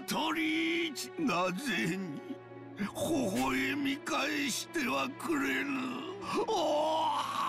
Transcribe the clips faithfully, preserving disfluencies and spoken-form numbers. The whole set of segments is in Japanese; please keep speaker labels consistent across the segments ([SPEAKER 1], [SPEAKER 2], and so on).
[SPEAKER 1] 鳥一なぜに微笑み返してはくれぬ。お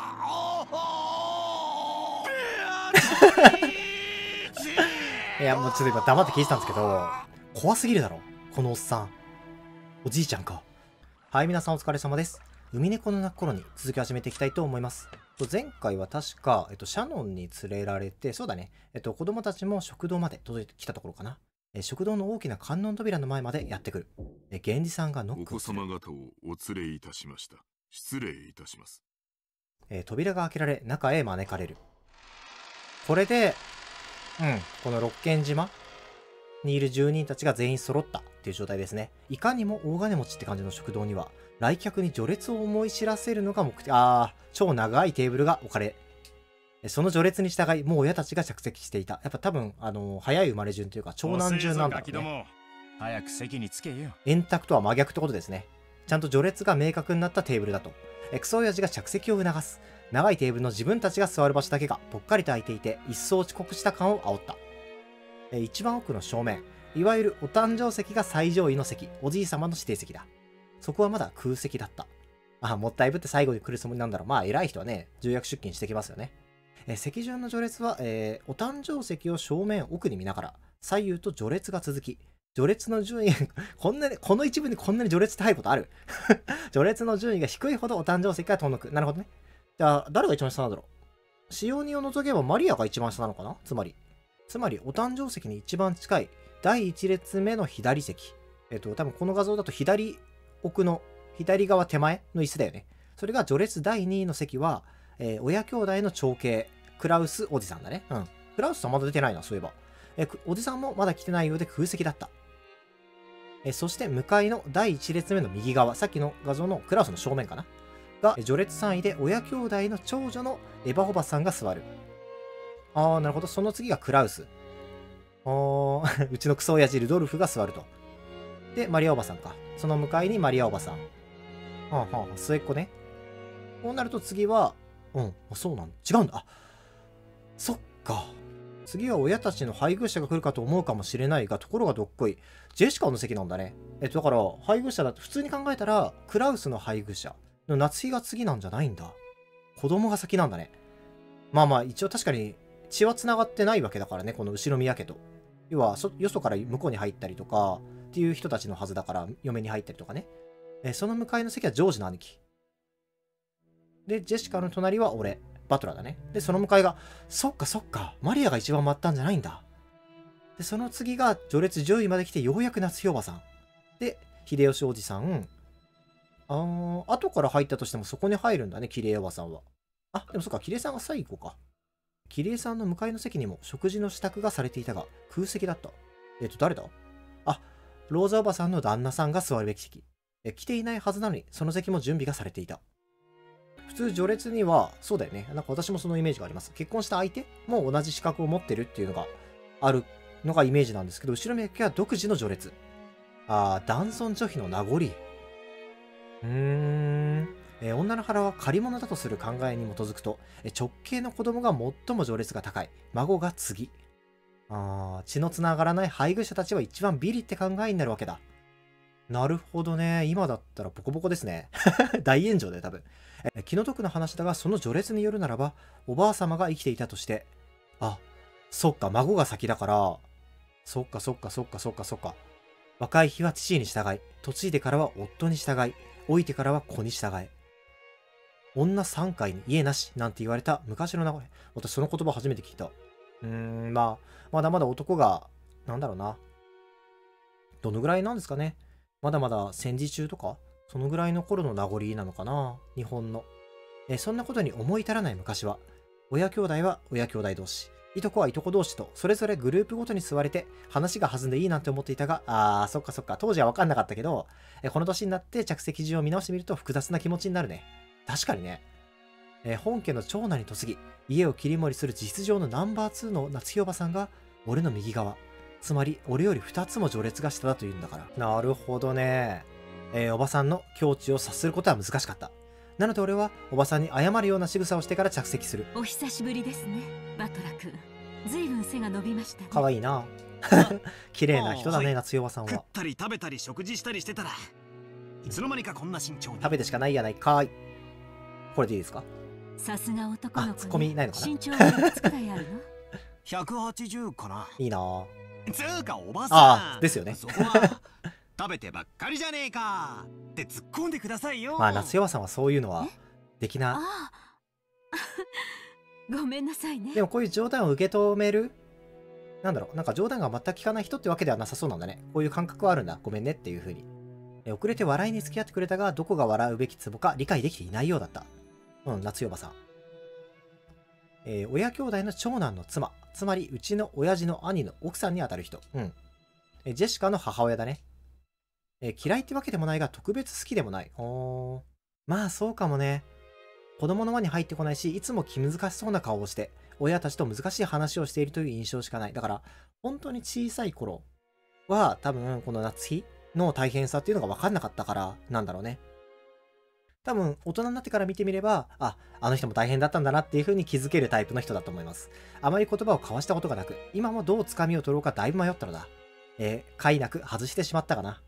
[SPEAKER 2] いや、もうちょっと今黙って聞いてたんですけど、怖すぎるだろこのおっさん。おじいちゃんか。はい、皆さんお疲れ様です。海猫の鳴く頃に続き始めていきたいと思います。前回は確か、えっと、シャノンに連れられて、そうだね、えっと、子供たちも食堂まで届いてきたところかな。え食堂の大きな観音扉の前までやってくる。え源氏さんがノックをする。
[SPEAKER 3] お子様方をお連れいたしました。失礼いたします。
[SPEAKER 2] え扉が開けられ、中へ招かれる。これで、うん、この六軒島にいる住人たちが全員揃ったっていう状態ですね。いかにも大金持ちって感じの食堂には、来客に序列を思い知らせるのが目的。あー、超長いテーブルが置かれ、その序列に従い、もう親たちが着席していた。やっぱ多分、あのー、早い生まれ順というか、長男順なんだろうね。
[SPEAKER 4] 早く席につけよ。
[SPEAKER 2] 円卓とは真逆ってことですね。ちゃんと序列が明確になったテーブルだと。クソ親父が着席を促す。長いテーブルの自分たちが座る場所だけがぽっかりと空いていて、一層遅刻した感を煽った。え一番奥の正面、いわゆるお誕生席が最上位の席、おじい様の指定席だ。そこはまだ空席だった。あ、もったいぶって最後に来るつもりなんだろう。まあ、偉い人はね、重役出勤してきますよね。え席順の序列は、えー、お誕生席を正面奥に見ながら、左右と序列が続き、序列の順位こんなに、この一部にこんなに序列って入ることある序列の順位が低いほどお誕生席が遠のく。なるほどね。じゃあ、誰が一番下なんだろう。使用人を除けばマリアが一番下なのかな。つまり。つまり、お誕生席に一番近いだいいち列目の左席。えっと、多分この画像だと左奥の左側手前の椅子だよね。それが序列だいにいの席は、えー、親兄弟の長兄、クラウスおじさんだね。うん。クラウスさんまだ出てないな、そういえば。えー、おじさんもまだ来てないようで空席だった。えー、そして向かいのだいいち列目の右側、さっきの画像のクラウスの正面かなが、序列さんいで親兄弟の長女のエバホバさんが座る。あー、なるほど。その次がクラウス。あー、うちのクソ親父ルドルフが座ると。で、マリアおばさんか。その向かいにマリアおばさん。はあはあ、末っ子ね。こうなると次は、うん、あ、そうなんだ。違うんだ。あ、そっか。次は親たちの配偶者が来るかと思うかもしれないが、ところがどっこい。ジェシカの席なんだね。えっと、だから、配偶者だって普通に考えたら、クラウスの配偶者の夏日が次なんじゃないんだ。子供が先なんだね。まあまあ、一応確かに血は繋がってないわけだからね、この後宮家と。要は、よそから向こうに入ったりとか、っていう人たちのはずだから、嫁に入ったりとかね。えその向かいの席はジョージの兄貴。で、ジェシカの隣は俺、バトラーだね。で、その向かいが、そっかそっか、マリアが一番待ったんじゃないんだ。で、その次が序列じゅういまで来て、ようやく夏日おばさん。で、秀吉おじさん。あー、後から入ったとしてもそこに入るんだね、キレイおばさんは。あ、でもそっか、キレイさんが最後か。キレイさんの向かいの席にも食事の支度がされていたが、空席だった。えっと、誰だ？あ、ローザおばさんの旦那さんが座るべき席。え、来ていないはずなのに、その席も準備がされていた。普通序列には、そうだよね。なんか私もそのイメージがあります。結婚した相手も同じ資格を持ってるっていうのがあるのがイメージなんですけど、後ろ宮家は独自の序列。あー、男尊女卑の名残。うーん。えー、女の腹は借り物だとする考えに基づくと、え直系の子供が最も序列が高い。孫が次。あー、血のつながらない配偶者たちは一番ビリって考えになるわけだ。なるほどね。今だったらボコボコですね。大炎上だよ、多分。え気の毒な話だが、その序列によるならば、おばあ様が生きていたとして、あ、そっか、孫が先だから、そっかそっかそっかそっかそっか。若い日は父に従い、嫁いでからは夫に従い、老いてからは子に従え。女三回に家なしなんて言われた昔の名前。私その言葉初めて聞いた。うーん、まあ、まだまだ男が、なんだろうな。どのぐらいなんですかね。まだまだ戦時中とかそのぐらいの頃の名残なのかな日本の。えそんなことに思い至らない昔は、親兄弟は親兄弟同士、いとこはいとこ同士と、それぞれグループごとに座れて、話が弾んでいいなんて思っていたが、あー、そっかそっか、当時は分かんなかったけど、えこの年になって着席順を見直してみると複雑な気持ちになるね。確かにね。え本家の長男に嫁ぎ、家を切り盛りする実情のナンバーツーの夏日おばさんが、俺の右側。つまり、俺よりふたつも序列が下だというんだから。なるほどね。えー、おばさんの境地を察することは難しかった。なので俺は、おばさんに謝るような仕草をしてから着席する。
[SPEAKER 5] お久しぶりですね、バトラ君。ずいぶん背が伸びましたね。
[SPEAKER 2] かわいいな。 綺麗な人だね、
[SPEAKER 4] おい
[SPEAKER 2] 夏代おばさんは。
[SPEAKER 4] 食ったり食べたり食事したりしてたらいつの間にかこんな身長に。
[SPEAKER 2] 食べてしかないやないかい。これでいいですか？
[SPEAKER 5] さすが男の子ね。
[SPEAKER 2] あツッコミないのかな。
[SPEAKER 5] 身長はいくつくらいあるの？
[SPEAKER 4] ひゃくはちじゅうかな。
[SPEAKER 2] いいなぁ。
[SPEAKER 4] つうかおばさん。
[SPEAKER 2] ああですよね。
[SPEAKER 4] そこは食べてばっかりじゃねえかって突っ込んでくださいよ。
[SPEAKER 2] まあ夏代おばさんはそういうのはできな。
[SPEAKER 5] ああごめんなさいね。
[SPEAKER 2] でもこういう冗談を受け止める、なんだろう、なんか冗談が全く聞かない人ってわけではなさそうなんだね。こういう感覚はあるんだ。ごめんねっていう風に。え遅れて笑いに付き合ってくれたが、どこが笑うべきツボか理解できていないようだった。うん、夏代おばさん。えー親兄弟の長男の妻、つまりうちの親父の兄の奥さんにあたる人。うん。えジェシカの母親だね。えー嫌いってわけでもないが、特別好きでもない。おー。まあそうかもね。子供の輪に入ってこないし、いつも気難しそうな顔をして、親たちと難しい話をしているという印象しかない。だから、本当に小さい頃は、多分、この夏日の大変さっていうのが分かんなかったから、なんだろうね。多分、大人になってから見てみれば、あ、あの人も大変だったんだなっていう風に気づけるタイプの人だと思います。あまり言葉を交わしたことがなく、今もどう掴みを取ろうかだいぶ迷ったのだ。えー、快なく外してしまったかな。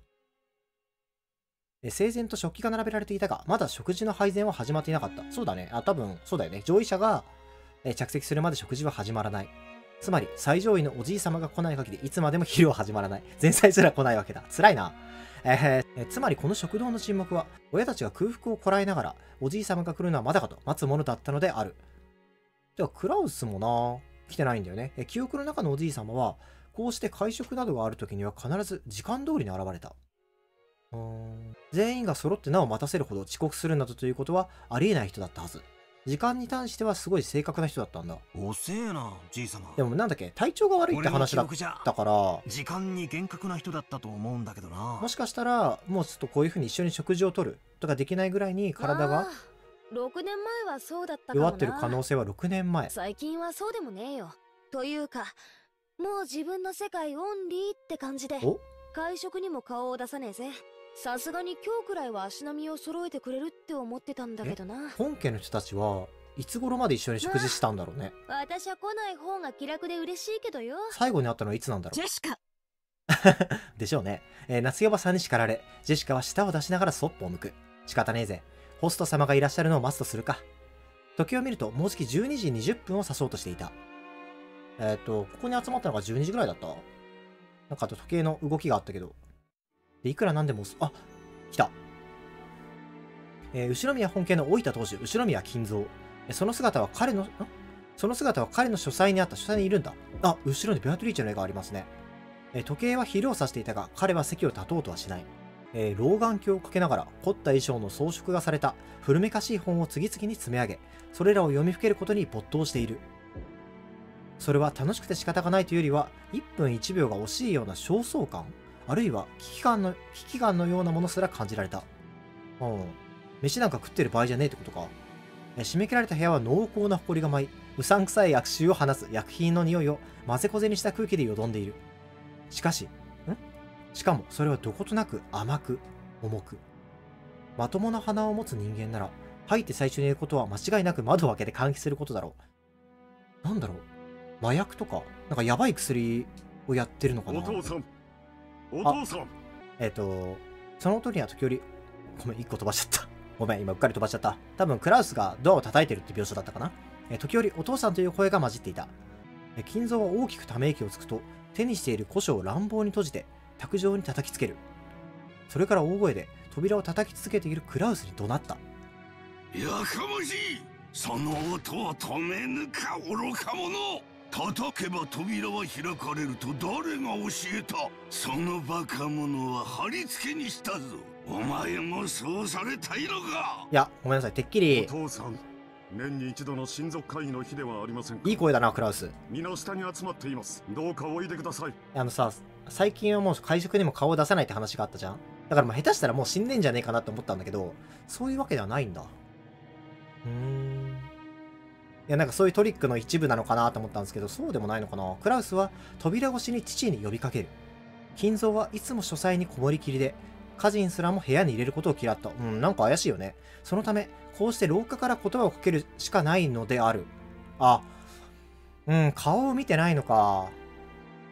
[SPEAKER 2] 整然と食器が並べられていたが、まだ食事の配膳は始まっていなかった。そうだね。あ、多分、そうだよね。上位者が着席するまで食事は始まらない。つまり、最上位のおじい様が来ない限り、いつまでも昼は始まらない。前菜すら来ないわけだ。辛いな。えー、つまりこの食堂の沈黙は、親たちが空腹をこらえながら、おじい様が来るのはまだかと待つものだったのである。では、クラウスもな、来てないんだよね。え記憶の中のおじい様は、こうして会食などがある時には必ず時間通りに現れた。うーん全員が揃ってなお待たせるほど遅刻するなどということはありえない人だったはず。時間に関してはすごい正確な人だったんだ。
[SPEAKER 4] 遅えなじいさま。
[SPEAKER 2] でもなんだっけ、体調が悪いって話だったから、
[SPEAKER 4] 時間に厳格な人だったと思うんだけどな。
[SPEAKER 2] もしかしたらもうちょっとこういう風に一緒に食事をとるとかできないぐらいに体が
[SPEAKER 6] ろくねんまえはそうだったかもな。
[SPEAKER 2] 弱ってる可能性はろくねんまえ。
[SPEAKER 6] 最近はそうでもねえよ。というかもう自分の世界オンリーって感じで
[SPEAKER 2] お
[SPEAKER 6] 会食にも顔を出さねえぜ。さすがに今日くらいは足並みを揃えてくれるって思ってたんだけどな。
[SPEAKER 2] 本家の人たちはいつ頃まで一緒に食事したんだろうね。
[SPEAKER 6] 私は来ない方が気楽で嬉しいけどよ。
[SPEAKER 2] 最後に会ったのはいつなんだろ
[SPEAKER 5] ジェシカ。
[SPEAKER 2] う。でしょうね。えー夏代おばさんに叱られ、ジェシカは舌を出しながらそっぽを向く。仕方ねえぜ。ホスト様がいらっしゃるのを待つとするか。時計を見るともうじきじゅうにじにじゅっぷんを指そうとしていた。えっ、と、ここに集まったのがじゅうにじぐらいだった？なんかあと時計の動きがあったけど。で、いくらなんでも、あ、来た。えー後宮本家の大分当主、後宮金蔵。えその姿は彼の、んその姿は彼の書斎にあった書斎にいるんだ。あ、後ろにベアトリーチェの絵がありますね。えー時計は昼を指していたが、彼は席を立とうとはしない。えー老眼鏡をかけながら、凝った衣装の装飾がされた古めかしい本を次々に積み上げ、それらを読みふけることに没頭している。それは楽しくて仕方がないというよりは、いっぷんいちびょうが惜しいような焦燥感、あるいは危機感の、危機感のようなものすら感じられた。うん。飯なんか食ってる場合じゃねえってことか。え締め切られた部屋は濃厚な埃が舞い、うさんくさい悪臭を放つ薬品の匂いを混ぜこぜにした空気でよどんでいる。しかし、んしかもそれはどことなく甘く、重く。まともな鼻を持つ人間なら、入って最初に言うことは間違いなく窓を開けて換気することだろう。なんだろう、麻薬とか、なんかやばい薬をやってるのかな。
[SPEAKER 3] お父さんお父さん
[SPEAKER 2] えっ、と、その音には時折、ごめん、一個飛ばしちゃった。ごめん、今うっかり飛ばしちゃった。多分、クラウスがドアを叩いてるって描写だったかな。え時折、お父さんという声が混じっていた。え金蔵は大きくため息をつくと、手にしている古書を乱暴に閉じて、卓上に叩きつける。それから大声で、扉を叩き続けているクラウスに怒鳴った。
[SPEAKER 1] やかましい。その音を止めぬか愚か者。叩けば扉は開かれると誰が教えた。そのバカ者は貼り付けにしたぞ。お前もそうされたいのか。
[SPEAKER 2] いや、ごめんなさい、てっき
[SPEAKER 3] お
[SPEAKER 2] り、
[SPEAKER 3] 父さん年に一度の親族会議の日ではありませんか。
[SPEAKER 2] いい声だな、クラウス。
[SPEAKER 3] 皆下に集まっています。どうかおいでください。
[SPEAKER 2] あのさ、最近はもう会食にも顔を出さないって話があったじゃん。だからまあ下手したらもう死んでんじゃねえかなと思ったんだけど、そういうわけではないんだ。うーん。いや、なんかそういうトリックの一部なのかなと思ったんですけど、そうでもないのかな。クラウスは扉越しに父に呼びかける。金蔵はいつも書斎にこもりきりで、家人すらも部屋に入れることを嫌った。うん、なんか怪しいよね。そのため、こうして廊下から言葉をかけるしかないのである。あ、うん、顔を見てないのか。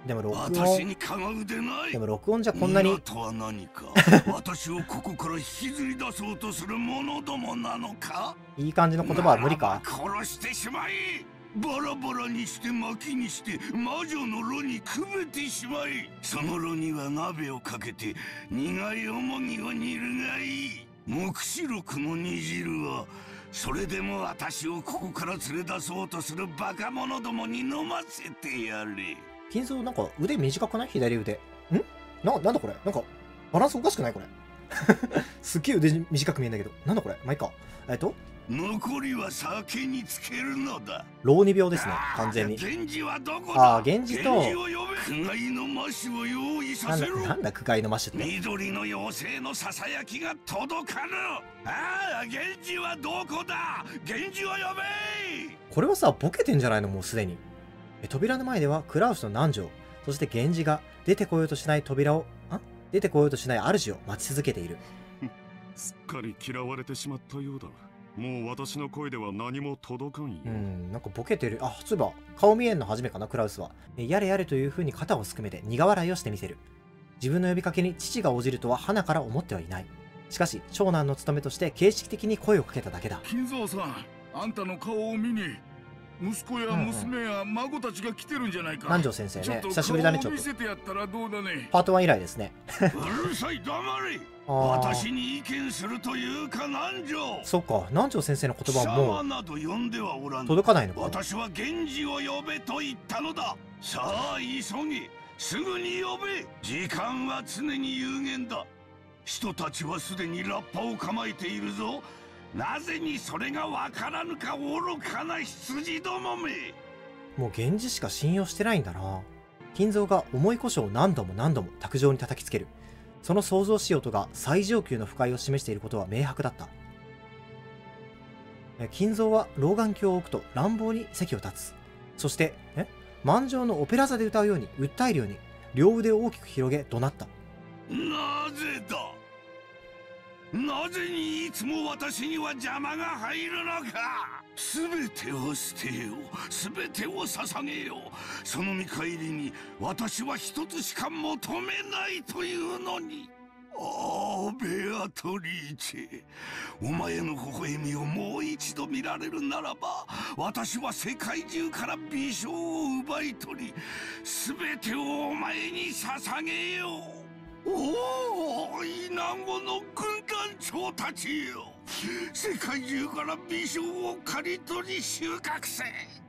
[SPEAKER 2] でも録音
[SPEAKER 1] 私にかがうでない
[SPEAKER 2] でも録音じゃこんなに
[SPEAKER 1] とは何か私をここから引きずり出そうとする者どもなのか。
[SPEAKER 2] いい感じの言葉は無理か。
[SPEAKER 1] 殺してしまい、バラバラにして薪にして魔女の炉にくべてしまい、その炉には鍋をかけて苦いおもぎを煮るがいい。黙示録の煮汁はそれでも私をここから連れ出そうとするバカ者どもに飲ませてやれ。
[SPEAKER 2] 金蔵なんか腕短くない？左腕。んな、なんだこれ、なんかバランスおかしくないこれ。すっげえ腕短く見えんだけど。なんだこれ、まあ、いいか。えっと
[SPEAKER 1] 残りは酒につけるのだ。
[SPEAKER 2] 老二病ですね、完全に。
[SPEAKER 1] 源氏はどこだ。
[SPEAKER 2] ああ、源氏と、
[SPEAKER 1] 源氏を呼べ。苦いのマシを用意させろ。
[SPEAKER 2] なんだ苦いのマッシュって。
[SPEAKER 1] 緑の妖精のささやきが届かぬ。ああ、源氏はどこだ。源氏を呼べ。
[SPEAKER 2] これはさ、ボケてんじゃないの、もうすでに。え扉の前ではクラウスと南條、そして源氏が出てこようとしない扉を、あ出てこようとしない主を待ち続けている。
[SPEAKER 3] すっかり嫌われてしまったようだ。もう私の声では何も届かんよ。
[SPEAKER 2] うん、なんかボケてる。あ、そういえば、顔見えんの初めかな、クラウスは。えやれやれという風に肩をすくめて苦笑いをしてみせる。自分の呼びかけに父が応じるとは花から思ってはいない。しかし、長男の務めとして形式的に声をかけただけだ。
[SPEAKER 7] 金蔵さん、あんたの顔を見に息子や娘や孫たちが来てるんじゃないか。
[SPEAKER 2] 南條先生ね、久しぶりだね、ちょっと。
[SPEAKER 7] 見せてやったらどうだね。
[SPEAKER 2] パートワン以来ですね。
[SPEAKER 1] うるさい、黙れ。
[SPEAKER 2] あ
[SPEAKER 1] 私に意見するというか南條。
[SPEAKER 2] そっか、南條先生の言葉はもう
[SPEAKER 1] など呼んではおらん。
[SPEAKER 2] 届かないのか。
[SPEAKER 1] 私は源氏を呼べと言ったのだ。さあ急げ、すぐに呼べ。時間は常に有限だ。人たちはすでにラッパを構えているぞ。なぜにそれがわからぬか、愚かな羊どもめ。
[SPEAKER 2] もう源氏しか信用してないんだな。金蔵が重い胡椒を何度も何度も卓上に叩きつける。その想像し音が最上級の不快を示していることは明白だった。金蔵は老眼鏡を置くと乱暴に席を立つ。そして、え満場のオペラ座で歌うように、訴えるように、両腕を大きく広げ怒鳴った。
[SPEAKER 1] なぜだ。なぜにいつも私には邪魔が入るのか。すべてを捨てよう、すべてを捧げよう。その見返りに私は一つしか求めないというのに。ああ、ベアトリーチェ、お前の微笑みをもう一度見られるならば、私は世界中から美少を奪い取り、すべてをお前に捧げよう。おお、イナゴの軍団長たちよ、世界中から美少を刈り取り収穫せ。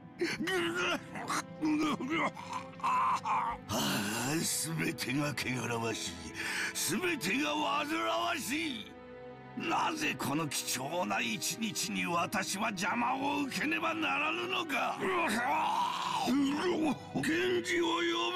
[SPEAKER 1] ああ、すべてが汚らわしい、すべてが煩わしい。なぜこの貴重な一日に私は邪魔を受けねばならぬのか。源氏を呼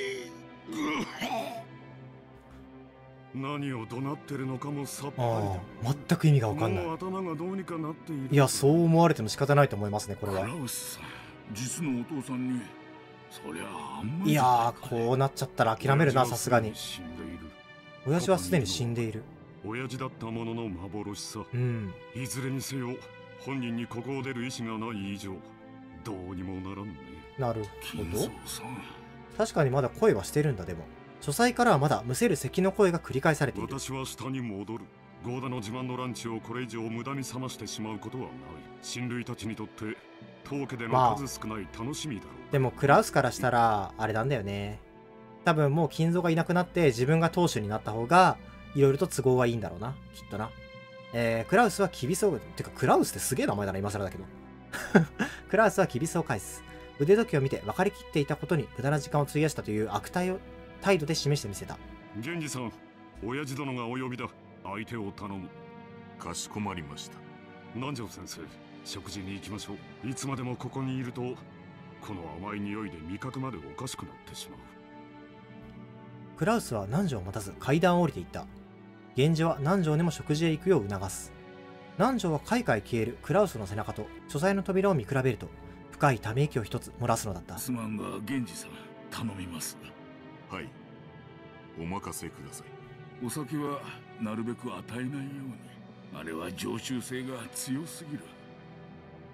[SPEAKER 1] べ。
[SPEAKER 3] 何を怒鳴ってるのかもさっぱり
[SPEAKER 2] ああ、全く意味がわかんない。
[SPEAKER 3] もう頭がどうにかなっている。
[SPEAKER 2] いや、そう思われても仕方ないと思いますね、これは。
[SPEAKER 7] クラウスさん、実のお父さんにそりゃあんまり。
[SPEAKER 2] いやー、こうなっちゃったら諦めるな、さすがに。
[SPEAKER 3] 死んでいる。
[SPEAKER 2] 親父はすでに死んでいる。
[SPEAKER 3] 親父だったものの幻さ。
[SPEAKER 2] うん。
[SPEAKER 3] いずれにせよ、本人にここを出る意思がない以上、どうにもならんね。
[SPEAKER 2] なるほど。
[SPEAKER 7] 金蔵さん、
[SPEAKER 2] 確かにまだ声はしてるんだ、でも。書斎からはまだむせる咳の声が繰り返されている。
[SPEAKER 3] 私は下に戻る。ゴーダの自慢のランチをこれ以上無駄に冷ましてしまうことはない。親類たちにとって当家での数少ない楽しみだろう。
[SPEAKER 2] でもクラウスからしたらあれなんだよね。多分もう金蔵がいなくなって自分が当主になった方がいろいろと都合はいいんだろうな、きっとな。えー、クラウスはキビスを、てかクラウスってすげえ名前だな、今更だけど。クラウスはキビスを返す。腕時計を見て分かりきっていたことに無駄な時間を費やしたという悪態を態度で示してみせた。
[SPEAKER 3] 源氏さん、親父殿がお呼びだ。相手を頼む。
[SPEAKER 8] かしこまりました。
[SPEAKER 3] 南條先生、食事に行きましょう。いつまでもここにいると、この甘い匂いで味覚までおかしくなってしまう。
[SPEAKER 2] クラウスは南條を待たず階段を降りていった。源氏は南條にも食事へ行くよう促す。南條は階々消えるクラウスの背中と書斎の扉を見比べると、深いため息を一つ漏らすのだった。
[SPEAKER 7] すまんが源氏さん、頼みます。
[SPEAKER 8] はい、お任せください。
[SPEAKER 7] お酒はなるべく与えないように。あれは常習性が強すぎる。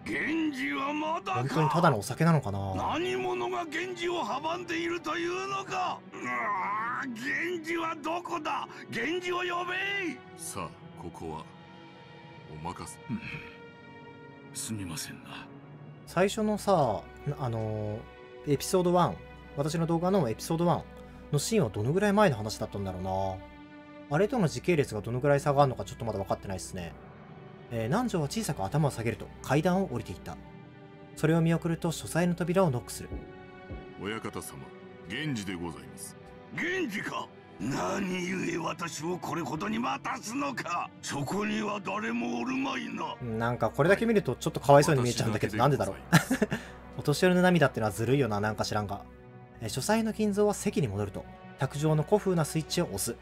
[SPEAKER 1] 源氏はまだか。
[SPEAKER 2] 本当にただのお酒なのかな。
[SPEAKER 1] 何者が源氏を阻んでいるというのか。うわー、源氏はどこだ。源氏を呼べ。
[SPEAKER 8] さあ、ここはお任せ。
[SPEAKER 7] すみませんな。
[SPEAKER 2] 最初のさ、あのー、エピソードワン、私の動画のエピソードワンのシーンはどのぐらい前の話だったんだろうな。あれとの時系列がどのぐらい差があるのかちょっとまだ分かってないですね。えー、南條は小さく頭を下げると階段を降りていった。それを見送ると書斎の扉をノックする。
[SPEAKER 8] 親方様、源氏でございます。
[SPEAKER 1] 源氏か。何故私をこれほどに待たすのか。そこには誰もおるまいな。
[SPEAKER 2] なんかこれだけ見るとちょっとかわいそうに見えちゃうんだけど、なんでだろう。お年寄りの涙ってのはずるいよな、なんか知らんが。えー、書斎の金蔵は席に戻ると卓上の古風なスイッチを押す。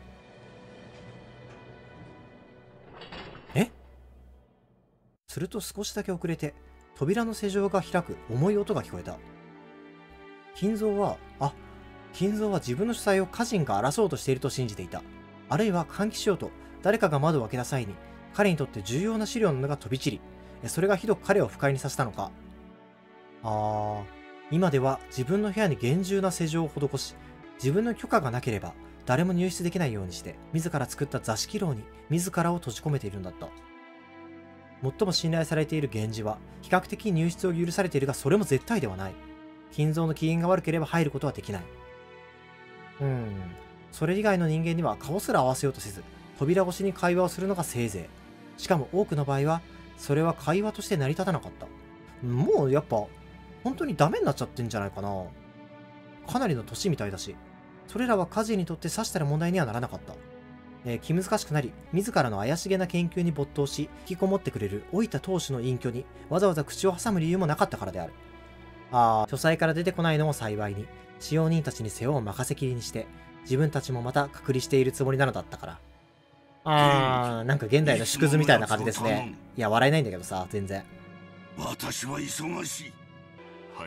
[SPEAKER 2] えすると少しだけ遅れて扉の施錠が開く重い音が聞こえた。金蔵は、あ、金蔵は自分の主催を家人が争おうとしていると信じていた。あるいは換気しようと誰かが窓を開けた際に彼にとって重要な資料の目が飛び散り、それがひどく彼を不快にさせたのか。あー、今では自分の部屋に厳重な施錠を施し、自分の許可がなければ誰も入室できないようにして自ら作った座敷牢に自らを閉じ込めているんだった。最も信頼されている源氏は比較的入室を許されているが、それも絶対ではない。金蔵の機嫌が悪ければ入ることはできない。うーん、それ以外の人間には顔すら合わせようとせず、扉越しに会話をするのがせいぜい。しかも多くの場合はそれは会話として成り立たなかった。もうやっぱ本当にダメになっちゃってんじゃないかな。かなりの年みたいだし、それらは家人にとってさしたら問題にはならなかった。えー、気難しくなり、自らの怪しげな研究に没頭し、引きこもってくれる老いた当主の隠居にわざわざ口を挟む理由もなかったからである。ああ、書斎から出てこないのも幸いに、使用人たちに世話を任せきりにして、自分たちもまた隔離しているつもりなのだったから。あー、なんか現代の縮図みたいな感じですね。いや、笑えないんだけどさ、全然。
[SPEAKER 1] 私は忙しい。
[SPEAKER 8] はい。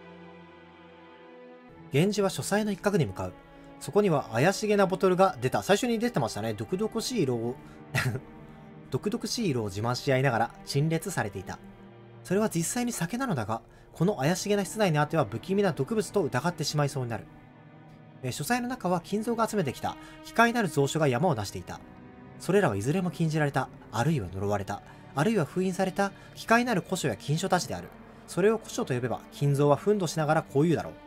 [SPEAKER 2] 源氏は書斎の一角に向かう。そこには怪しげなボトルが出た。最初に出てましたね。毒々しい色を毒々しい色を自慢し合いながら陳列されていた。それは実際に酒なのだが、この怪しげな室内にあっては不気味な毒物と疑ってしまいそうになる。え書斎の中は金蔵が集めてきた奇怪なる蔵書が山をなしていた。それらはいずれも禁じられた、あるいは呪われた、あるいは封印された奇怪なる古書や禁書たちである。それを古書と呼べば、金蔵は憤怒しながらこう言うだろう。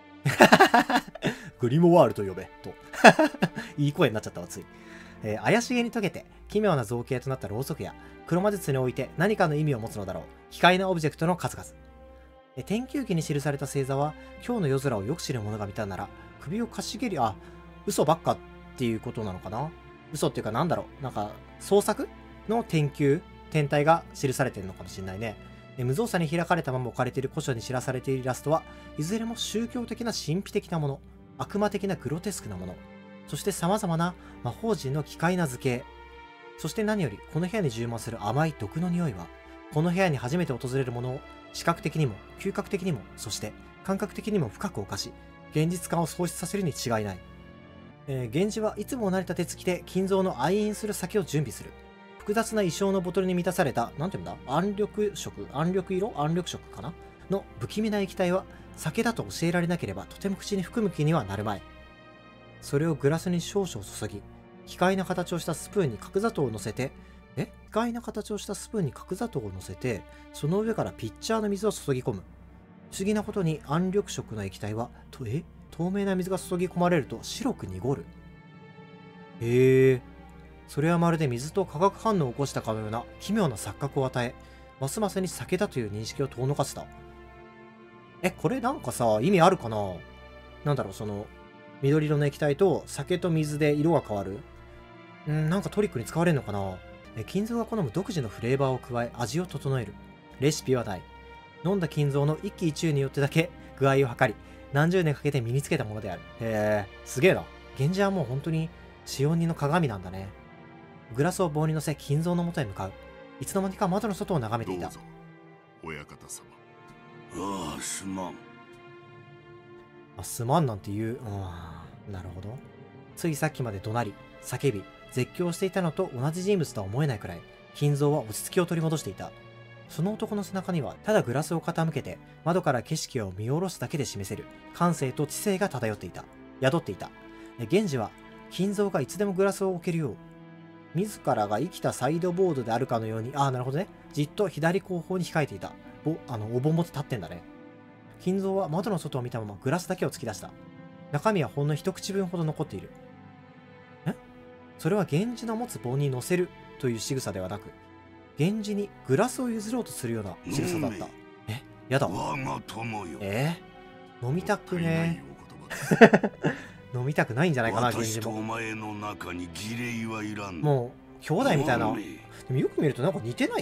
[SPEAKER 2] グリモワールと呼べ、と。いい声になっちゃったわ、つい。えー、怪しげに溶けて、奇妙な造形となったろうそくや、黒魔術において何かの意味を持つのだろう。奇怪なオブジェクトの数々。え天球記に記された星座は、今日の夜空をよく知る者が見たなら、首をかしげり、あ、嘘ばっかっていうことなのかな。嘘っていうかなんだろう。なんか、創作の天球、天体が記されてるのかもしれないね。無造作に開かれたまま置かれている古書に知らされているイラストはいずれも宗教的な神秘的なもの、悪魔的なグロテスクなもの、そして様々な魔法陣の奇怪な図形、そして何よりこの部屋に充満する甘い毒の匂いは、この部屋に初めて訪れる者を視覚的にも嗅覚的にも、そして感覚的にも深く侵し、現実感を喪失させるに違いない。えー、源氏はいつも慣れた手つきで金蔵の愛飲する酒を準備する。複雑な衣装のボトルに満たされた、なんていうんだ、暗緑色、暗緑色暗緑色かなの不気味な液体は、酒だと教えられなければとても口に含む気にはなるまい。それをグラスに少々注ぎ、奇怪な形をしたスプーンに角砂糖を乗せて、え奇怪な形をしたスプーンに角砂糖を乗せて、その上からピッチャーの水を注ぎ込む。不思議なことに暗緑色の液体は、とえ透明な水が注ぎ込まれると白く濁る。へえ。それはまるで水と化学反応を起こしたかのような奇妙な錯覚を与え、ますますに酒だという認識を遠のかせた。え、これなんかさ、意味あるかな？なんだろう、その、緑色の液体と酒と水で色が変わる？んー、なんかトリックに使われるのかな？え、金蔵が好む独自のフレーバーを加え、味を整える。レシピはない。飲んだ金蔵の一喜一憂によってだけ具合を測り、何十年かけて身につけたものである。へえ、すげえな。源氏はもう本当に使用人の鏡なんだね。グラスを棒に乗せ、金蔵の元へ向かう。いつの間にか窓の外を眺めていた。
[SPEAKER 8] どうぞ、親方様。
[SPEAKER 1] ああ、すまん。
[SPEAKER 2] あ、すまんなんて言う。うん、なるほど。ついさっきまで怒鳴り、叫び、絶叫していたのと同じ人物とは思えないくらい、金蔵は落ち着きを取り戻していた。 その男の背中にはただグラスを傾けて窓から景色を見下ろすだけで示せる感性と知性が漂っていた。宿っていた。源氏は金蔵がいつでもグラスを置けるよう、自らが生きたサイドボードであるかのように、ああなるほどね、じっと左後方に控えていた。ぼあのお盆持って立ってんだね。金蔵は窓の外を見たままグラスだけを突き出した。中身はほんの一口分ほど残っている。えそれは源氏の持つ棒に乗せるという仕草ではなく、源氏にグラスを譲ろうとするような仕草だった。えやだ。
[SPEAKER 1] 我が友よ。
[SPEAKER 2] えー、飲みたくね飲みたくないんじゃないかな、源氏も。
[SPEAKER 1] 私とお前の中に儀礼はいらん。
[SPEAKER 2] もう兄弟みたいな。でもよく見るとなんか似てない？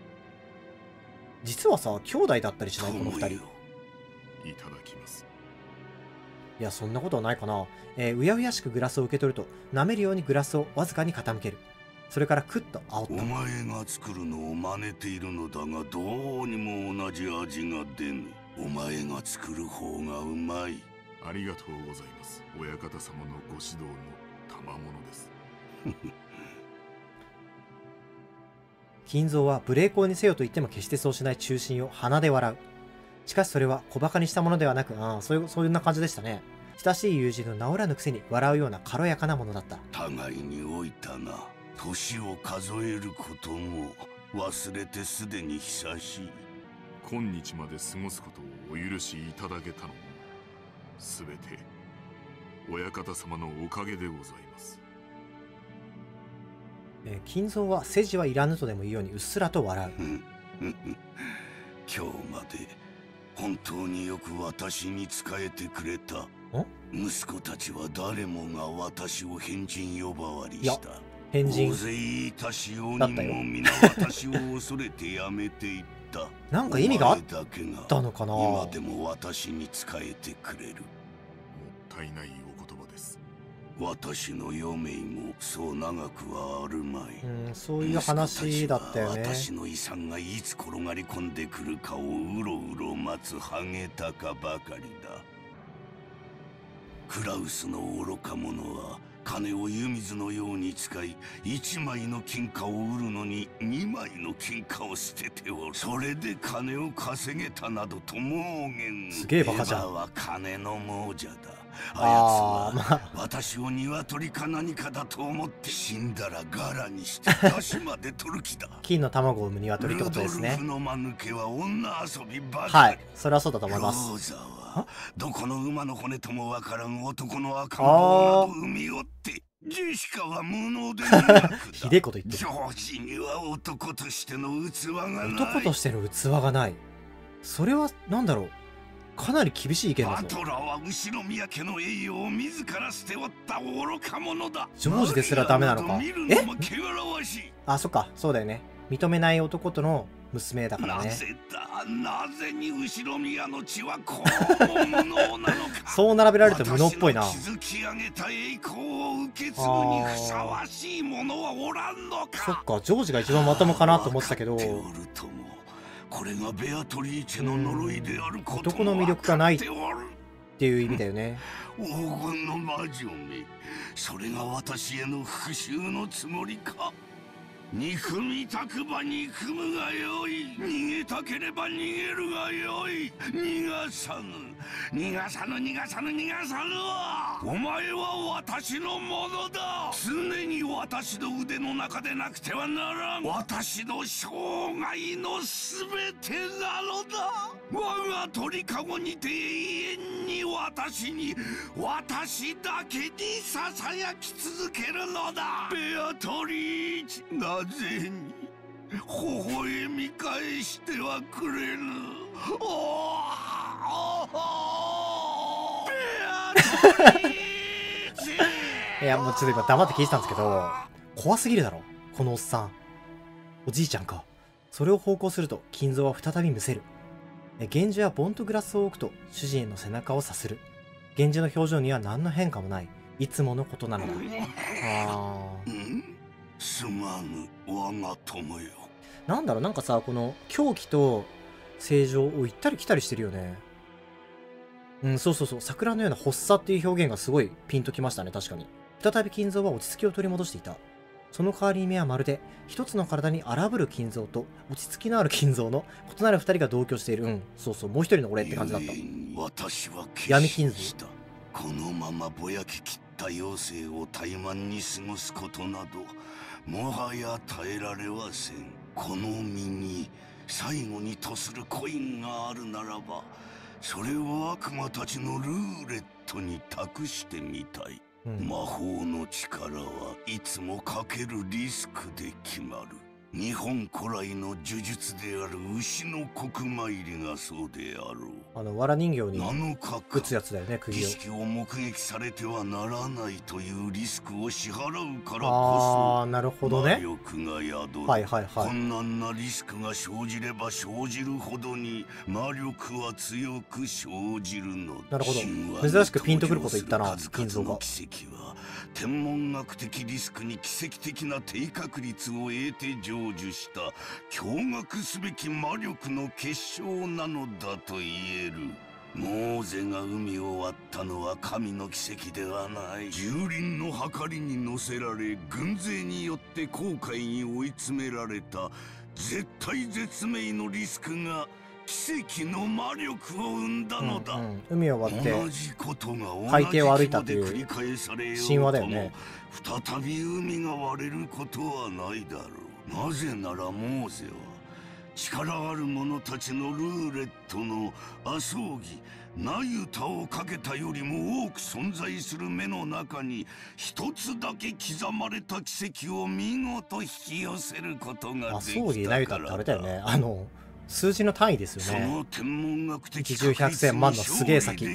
[SPEAKER 2] 実はさ、兄弟だったりしないこの二人。
[SPEAKER 8] いただきます。
[SPEAKER 2] いや、そんなことはないかな。えー、うやうやしくグラスを受け取ると、舐めるようにグラスをわずかに傾ける。それからクッと煽った。
[SPEAKER 1] お前が作るのを真似ているのだが、どうにも同じ味が出ぬ。お前が作る方がうまい。
[SPEAKER 8] ありがとうございます。親方様のご指導の賜物です。
[SPEAKER 2] 金蔵は無礼講にせよと言っても決してそうしない中心を鼻で笑う。しかしそれは小馬鹿にしたものではなく、ああ、そういう、そういうな感じでしたね。親しい友人の治らぬくせに笑うような軽やかなものだった。
[SPEAKER 1] 互いに老いたな。年を数えることも忘れてすでに久しい。
[SPEAKER 8] 今日まで過ごすことをお許しいただけたのも、すべて親方様のおかげでございます。
[SPEAKER 2] えー、金蔵は世辞はいらぬとでも言うようにうっすらと笑う。
[SPEAKER 1] 今日まで本当によく私に仕えてくれた。息子たちは誰もが私を変人呼ばわりした。
[SPEAKER 2] 変人
[SPEAKER 1] 大勢いたしようにも皆私を恐れてやめていった。
[SPEAKER 2] なんか意味があったのかな。
[SPEAKER 1] 今でも私に仕えてくれる。も
[SPEAKER 8] ったいないお言葉です。
[SPEAKER 1] 私の余命もそう長くはあるまい。
[SPEAKER 2] うん、そういう話だったよね。
[SPEAKER 1] 私の遺産がいつ転がり込んでくるかをうろうろ待つハゲタカばかりだ。クラウスの愚か者は金を湯水のように使い、一枚の金貨を売るのに二枚の金貨を捨てておる。それで金を稼げたなどと妄言。
[SPEAKER 2] すげえバカじゃん。
[SPEAKER 1] エヴァは金の亡者だ。あ
[SPEAKER 2] あ
[SPEAKER 1] やつは私を鶏か何かだと思って死んだらガラにして出汁まで取る気だ。
[SPEAKER 2] 金の卵を産む鶏ってことですね。
[SPEAKER 1] ルドルフの間抜けは女遊びばかり。
[SPEAKER 2] はい、それはそうだと思います。
[SPEAKER 1] ローザはどこの馬の骨ともわからん男の赤ん坊など産みよって、ジェシカは無能でなくだ。
[SPEAKER 2] ひでえこと言ってる。
[SPEAKER 1] ジョージには男としての器がない。
[SPEAKER 2] 男としての器がない。それはなんだろう。かなり厳しい意見だぞ。
[SPEAKER 1] バトラは後ろ宮家の栄誉を自ら捨ておった愚か者だ。
[SPEAKER 2] ジョージですらダメなのか。え？あ、そっか、そうだよね。認めない男との娘だからね。
[SPEAKER 1] なぜだ、なぜに後ろ宮の血はこう無能なのか。
[SPEAKER 2] そう並べられると無能っぽいな。
[SPEAKER 1] 築き上げた栄光を受け継ぐにふさわしい者はおらんのか。
[SPEAKER 2] そっか、ジョージが一番まともかなと思ってたけど。
[SPEAKER 1] これがベアトリーチェの呪いであること
[SPEAKER 2] 男の魅力がないっていう意味だよね。
[SPEAKER 1] 黄金の魔女め、それが私への復讐のつもりか。憎みたくば憎むがよい。逃げたければ逃げるがよい。逃がさぬ逃がさぬ逃がさぬ逃がさぬ。お前は私のものだ。常に私の腕の中でなくてはならん。私の生涯のすべてなのだ。我が鳥かごにて永遠に私に私だけにささやき続けるのだ。ベアトリーチ、なぜに微笑み返してはくれぬ。おおベアトリーチ
[SPEAKER 2] いや、もうちょっと今黙って聞いてたんですけど、怖すぎるだろこのおっさん。おじいちゃんか。それを奉公すると金蔵は再びむせる。源氏はボンとグラスを置くと主人の背中をさする。源氏の表情には何の変化もない。いつものことなのだ。あー。
[SPEAKER 1] すまぬ我が友よ。
[SPEAKER 2] なんだろう、なんかさ、この狂気と正常を行ったり来たりしてるよね。うん、そうそうそう。桜のような発作っていう表現がすごいピンときましたね、確かに。再び金蔵は落ち着きを取り戻していた。 その代わりに目はまるで一つの体に荒ぶる金蔵と落ち着きのある金蔵の異なる二人が同居している。うん、そうそう、もう一人の俺って感じだった。
[SPEAKER 1] 私は
[SPEAKER 2] 闇金蔵。
[SPEAKER 1] このままぼやききった余生を怠慢に過ごすことなどもはや耐えられはせん。この身に最後にとするコインがあるならば、それを悪魔たちのルーレットに託してみたい。うん、魔法の力はいつもかけるリスクで決まる。日本古来の呪術である牛の国参りがそうであろう。
[SPEAKER 2] あの藁人形に打つやつだよね、釘を。
[SPEAKER 1] 儀式を目撃されてはならないというリスクを支払うからこそ、
[SPEAKER 2] ああ、なるほどね。
[SPEAKER 1] 魔力が宿る。
[SPEAKER 2] はいはいはい。
[SPEAKER 1] 困難なリスクが生じれば生じるほどに魔力は強く生じるのだ。
[SPEAKER 2] なるほど。珍しくピンとくること言ったな、金蔵が。
[SPEAKER 1] 奇跡は天文学的リスクに奇跡的な低確率を得て成就した驚愕すべき魔力の結晶なのだと言える。モーゼが海を割ったのは神の奇跡ではない。蹂躙の計りに乗せられ軍勢によって航海に追い詰められた絶対絶命のリスクが奇跡の魔力を生んだのだ。うんうん、
[SPEAKER 2] 海を割って
[SPEAKER 1] 同じことが
[SPEAKER 2] 海底を歩いたという神話だよね。
[SPEAKER 1] 再び海が割れることはないだろう。なぜならモーゼは力ある者たちのルーレットのアソーギナユタをかけたよりも多く存在する目の中に一つだけ刻まれた奇跡を見事引き寄せることができたからだ。
[SPEAKER 2] アソーギナユタってあれだよね、あの数字の単位ですよね。
[SPEAKER 1] その天文学的
[SPEAKER 2] いちじゅうひゃくせんまんのすげえ先。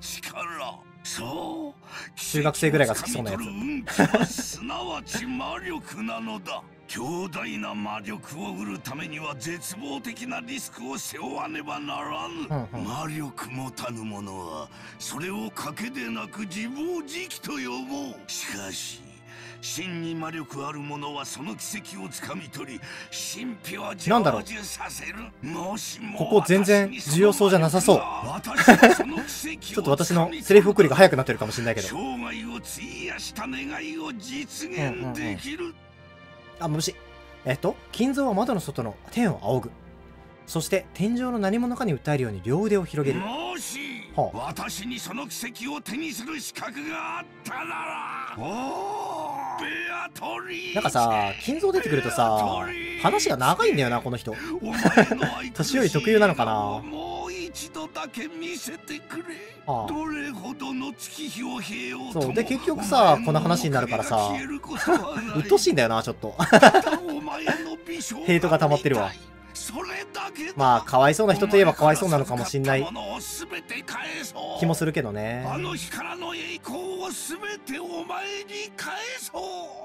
[SPEAKER 1] そう、
[SPEAKER 2] 中学生ぐらいが好きそうなや
[SPEAKER 1] つ。すなわち魔力なのだ。強大な魔力を得るためには絶望的なリスクを背負わねばならぬ。うんうん、魔力持たぬ者はそれを賭けでなく自暴自棄と呼ぼう。しかし真に魔力ある者はその奇跡をつかみ取り神秘を成就させる。もしも
[SPEAKER 2] ここ全然重要そうじゃなさそう。ちょっと私のセリフ送りが早くなってるかもしれないけど。
[SPEAKER 1] 生涯を費やした願いを実現できる。うんうんうん、
[SPEAKER 2] あ、眩しい。えっと金蔵は窓の外の天を仰ぐ。そして天井の何者かに訴えるように両腕を広げる。
[SPEAKER 1] もし、はあ、私にその奇跡を手にする資格があったなら、おー、ベアトリー。
[SPEAKER 2] なんかさ、金蔵出てくるとさ、話が長いんだよな、この人。年寄り特有なのかな。
[SPEAKER 1] もう一度だけ見せてくれ。はあ、どれほどの月日を経ようとも。
[SPEAKER 2] そうで結局さ、この話になるからさ、うっとうしいんだよな、ちょっと。ヘイトが溜まってるわ。まあかわいそうな人といえばかわいそうなのかもしんない気もするけどね。
[SPEAKER 1] あの日からの栄光をすべてお前に返そう。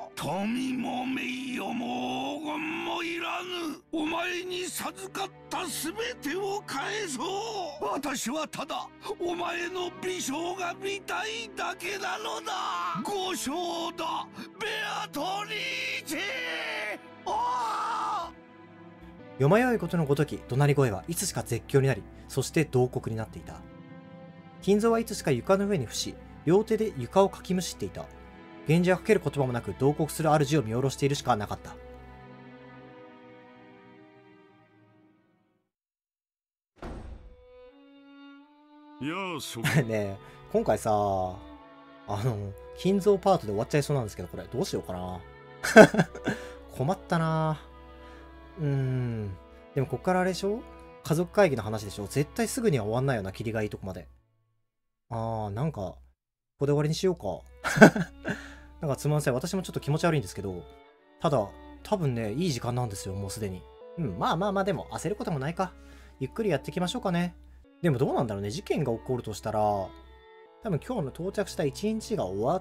[SPEAKER 1] 富も名誉も黄金もいらぬ。お前に授かったすべてを返そう。私はただお前の美少が見たいだけなのだ。五章だ、ベアトリーチェ。おー、
[SPEAKER 2] よまよいことのごとき怒鳴り声はいつしか絶叫になり、そして慟哭になっていた。金蔵はいつしか床の上に伏し、両手で床をかきむしっていた。源氏はかける言葉もなく慟哭する主を見下ろしているしかなかった。
[SPEAKER 3] いやーしょ
[SPEAKER 2] ねえ、今回さ、あの金蔵パートで終わっちゃいそうなんですけど、これどうしようかな。困ったな。うーん。でもこっからあれでしょ、家族会議の話でしょ。絶対すぐには終わんないよな、キリがいいとこまで。あー、なんか、ここで終わりにしようか。なんかすみません。私もちょっと気持ち悪いんですけど、ただ、多分ね、いい時間なんですよ、もうすでに。うん、まあまあまあ、でも焦ることもないか。ゆっくりやっていきましょうかね。でもどうなんだろうね。事件が起こるとしたら、多分今日の到着した一日が終わって、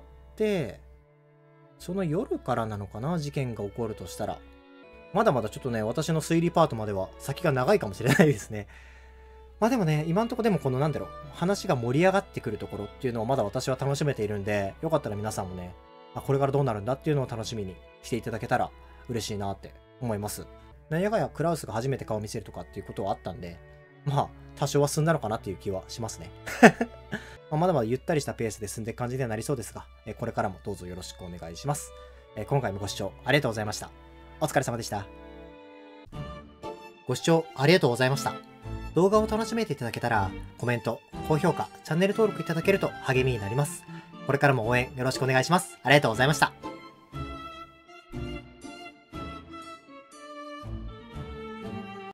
[SPEAKER 2] その夜からなのかな、事件が起こるとしたら。まだまだちょっとね、私の推理パートまでは先が長いかもしれないですね。まあでもね、今んとこでもこのなんだろう、話が盛り上がってくるところっていうのをまだ私は楽しめているんで、よかったら皆さんもね、あ、これからどうなるんだっていうのを楽しみにしていただけたら嬉しいなって思います。なんやかやクラウスが初めて顔見せるとかっていうことはあったんで、まあ、多少は進んだのかなっていう気はしますね。まあまだまだゆったりしたペースで進んでいく感じにはなりそうですが、これからもどうぞよろしくお願いします。 えー今回もご視聴ありがとうございました。お疲れ様でした。ご視聴ありがとうございました。動画を楽しめていただけたら、コメント、高評価、チャンネル登録いただけると励みになります。これからも応援よろしくお願いします。ありがとうございました。